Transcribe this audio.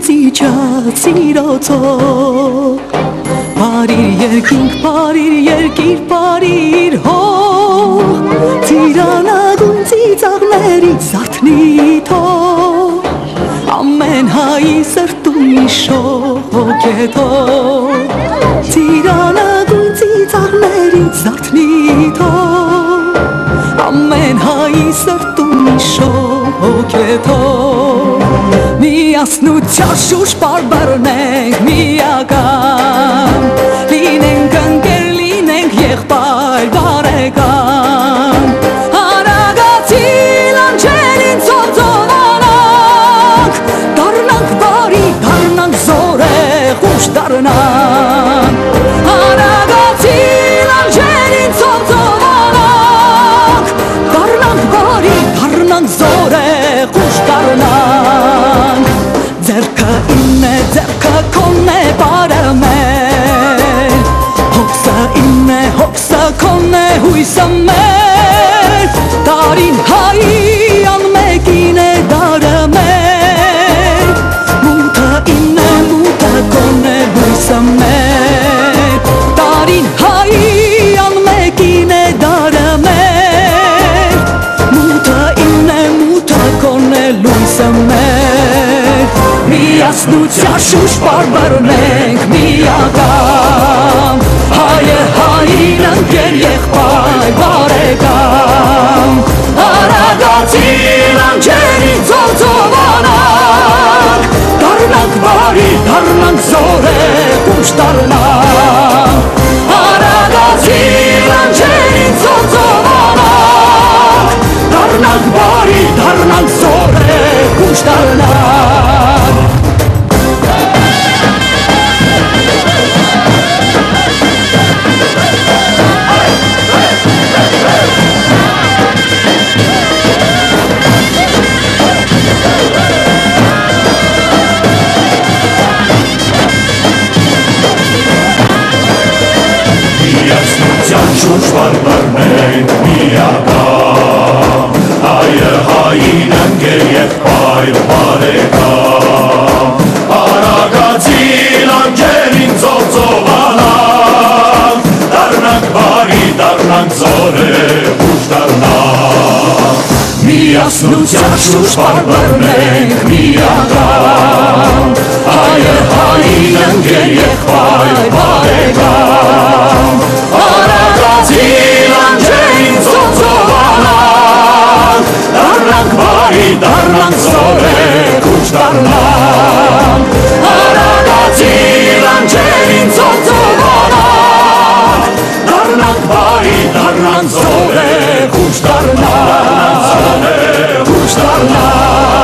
ծիջած իրոցով Բարիր երկիր, բարիր հող Ծիրանագույն ծիծաղներից զարթնի թող Ամեն հայի սրտում մի շոկ է թող Ծիրանագույն ծիծաղներից զարթնի թող Ամեն հայի սրտում մի շոկ է թող Միասնության շուրջ բարբառնենք միական Լինենք ընկեր, լինենք եղբայր բարեկամ Արագացի լանջերին ծոծոնանանք Դառնանք բարի, դառնանք զորեղ ուշ դառնանք Արագացի լանջերին ծոծոնանանք Դառնանք բարի, դառնանք զորեղ ուշ դառնանք Ձեռքը ինն է, ձեռքը քոնն է բարը մեր Հոգսը ինն է, հոգսը քոնն է հույսը մեր Տարին հայի անմեկին է դարը մեր Մութը ինն է, մութը քոնն է հույսը մեր Տարին հայի անմեկին է դարը մեր Մութը ինն է, մութը քոնն է լույսը մեր Միասնության շուրջ բարբառնենք միական Հայը հային ընկեր եղբայր բարեկամ Արագացի լանջերի ծոծոնանանք Դառնանք բարի, դառնանք զորեղ ուշ դառնանք Արագացի լանջերի ծոծոնանանք Դառնանք բարի, դառնանք զորեղ ուշ դառնանք Շուրջ բարբառնենք միական Հայը հային ընկեր եղբայր բարեկամ Արագացի լանջերին ծոծոնանանք Դառնանք բարի, դառնանք զորեղ ուշ դառնանք Միասնության շուրջ բարբառնենք միական Հայը հային ընկեր եղբայր բարեկամ Արագացի լանջերին ծոծոնանանք Դառնանք բարի, դառնանք զորեղ ուշ դառնանք Արագացի լանջերին ծոծոնանանք Դառնանք բարի, դառնանք զորեղ ուշ դառնանք